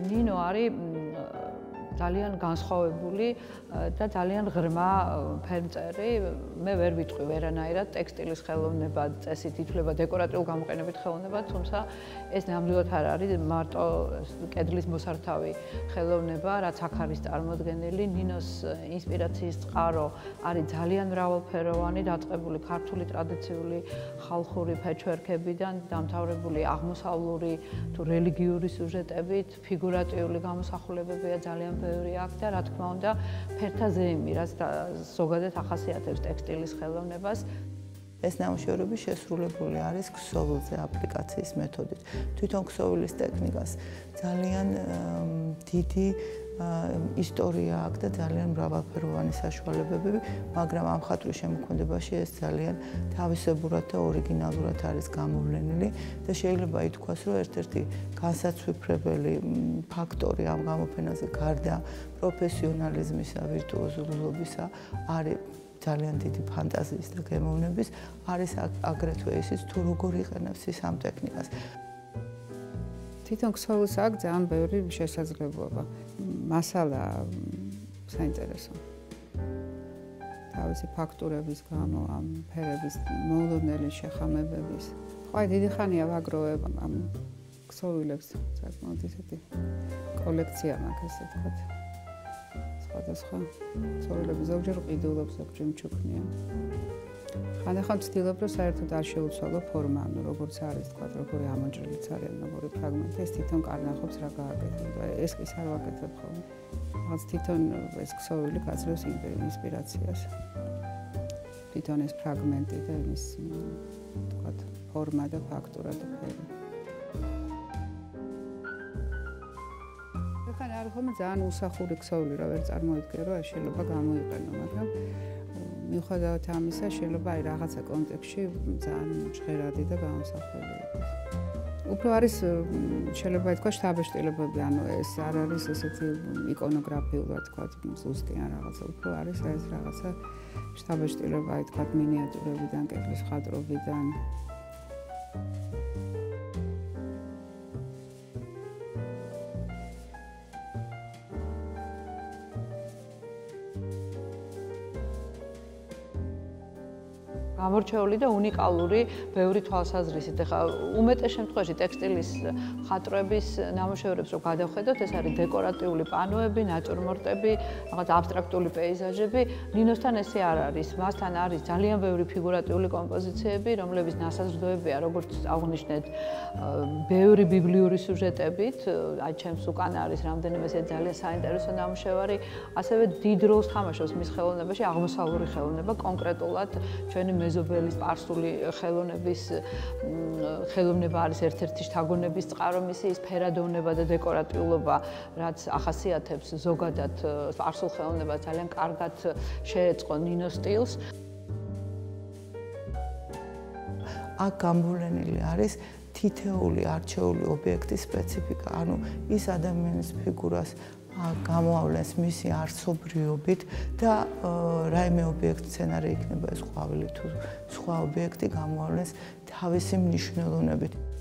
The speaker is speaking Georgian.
ნინო არის ძალიან განსხვავებული და ძალიან ღრმა ფერმწერი. მე ვერ ვიტყვი ვერანაირად ტექსტილის ხელოვნება, წესით ითვლება დეკორატიულ გამოყენებით ხელოვნება, თუმცა ეს ნამდვილად არ არის მარტო კედლის მოსართავი ხელოვნება, რაც აქ არის წარმოდგენილი. ნინოს ინსპირაციის წყარო არის ძალიან მრავალფეროვანი, დაწყებული ქართული ტრადიციული ხალხური patchwork-ებიდან, დამთავრებული აღმოსავლური თუ რელიგიური სიუჟეტებით, ფიგურატიული გამოსახულებებია ძალიან ბევრი აქვს და რა თქმა უნდა ფერთა ზეიმი, რაც ზოგადად ახასიათებს ტექსტილის ხელოვნებას. ეს ნამუშევრები შესრულებული არის ქსოვილზე აპლიკაციის მეთოდით. თვითონ ქსოვილის ტექნიკას ძალიან დიდი ისტორია აქვს და ძალიან მრავალფეროვანი საშუალებები, მაგრამ ამ ხატვის შემოქმედებაში ეს ძალიან თავისებურად და ორიგინალურად არის გამოვლენილი და შეიძლება ითქვას, რომ ერთ-ერთი განსაცვიფრებელი ფაქტორი ამ გამოფენაზე გარდა პროფესიონალიზმისა, ვირტუოზულობისა არის ძალიან დიდი ფანტაზიის და გემოვნების, არის აგრეთვე ისიც თუ როგორ იყენებს ის ამ ტექნიკას. თვითონ ქსოვილს აქვს ძალიან ბევრი შესაძლებლობა. მასალა საინტერესო. თავისი ფაქტურების გამო, ამ ფერების მოულოდნელი შეხამებების. ხო, დიდი ხანია ვაგროვებ ამ ქსოვილებს, საკმაოდ ისეთი კოლექცია მაქვს, ესე ვთქვათ. სხვადასხვა ქსოვილები ზოგჯერ ყიდულობს, ზოგჯერ მჩუქნიან. ხანდახან ვცდილობ, რომ საერთოდ არ შეუცვალო ფორმა, ანუ როგორც არის, თქვა, როგორი ამოჭრილიც არიან, როგორი ფრაგმენტი, ეს თვითონ კარნახობს რა გააკეთებ. ეს კი არ ვაკეთებ ხოლმე. რაღაც თვითონ ეს ქსოვილი გაძლევს ინსპირაციას. თვითონ ეს ფრაგმენტი და იმის, თქვა, ფორმა და ფაქტურა და ფერი. ხან არ ხომ ძალიან უსახური ქსოვილი რა ვერ წარმოვიდგენ, რომ ეს შეიძლება გამოიყენო, მაგრამ მიუხედავად ამისა, შეიძლება აი რაღაცა კონტექსტში ძალიან ჟღერადი და გამოსახული იყოს. უფრო არის შეიძლება ითქვა შთაბეჭდილებები, ანუ ეს არ არის ესეთი იკონოგრაფიულად თქვა ზუსტი ან რაღაცა, უფრო არის ეს რაღაცა შთაბეჭდილება, ითქვა მინიატურებიდან, კედლის ხატრობიდან. გამორჩეული და უნიკალური ბევრი თვალსაზრისით. ეხლა უმეტეს შემთხვევაში ტექსტილის ხატრების ნამუშევრებს რო გადავხედოთ, ეს არის დეკორატიული პანოები, ნატურმორტები, რაღაც აბსტრაქტული პეიზაჟები. ნინოსთან ესე არ არის. მასთან არის ძალიან ბევრი ფიგურატიული კომპოზიციები, რომლებიც ნასაზრდოებია, როგორც აღნიშნეთ, ბევრი ბიბლიური სიუჟეტებით. აი ჩემს უკან არის რამდენიმე ეს ძალიან საინტერესო ნამუშევარი. ასევე დიდ როლს თამაშობს მის ხელოვნებაში აღმოსავლური ხელოვნება, კონკრეტულად ჩვენი მეზობელი სპარსული ხელოვნება არის ერთ-ერთი შთაგონების წყარო მისი ის ფერადოვნება და დეკორატიულობა, რაც ახასიათებს ზოგადად სპარსულ ხელოვნებას ძალიან კარგად შეეწყო ნინოს სტილს. აქ გამოვლენილი არის თითეული არჩეული ობიექტის სპეციფიკა, ანუ ის ადამიანის ფიგურას გამოავლენს მისი არსობრიობით და რაიმე ობიექტი სცენარი იქნება ეს ყვავილი თუ სხვა ობიექტი გამოავლენს თავისი მნიშვნელოვნებით.